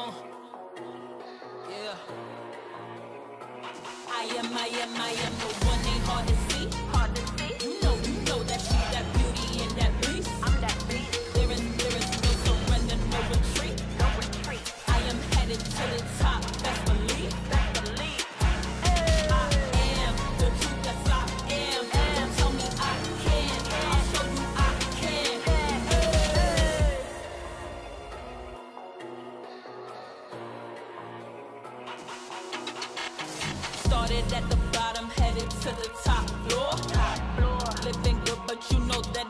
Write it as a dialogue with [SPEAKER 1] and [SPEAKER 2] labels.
[SPEAKER 1] Yeah. I am the one they hard to see. Hard to see. You know that she's that beauty and that beast. I'm that beast. There is no surrender, no retreat. No retreat. I am headed to the top. Best believe. Best believe. Hey. I am the truth. Yes, I am. Don't tell me I can't. I'll show you I can. Hey. Started at the bottom, headed to the top floor. Living good, but you know that